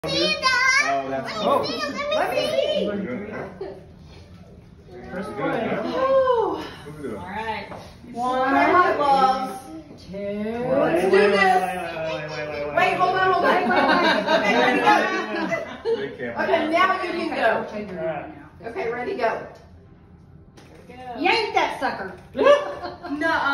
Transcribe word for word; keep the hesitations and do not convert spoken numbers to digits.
Oh, that's oh. Let me see. First good. All right. One. Hot gloves. Two. Let's do this. Wait, hold on, hold on. Wait, wait, wait. Okay, ready, go. Okay, now you can go. Okay, ready, go. Yank that sucker. Nuh-uh.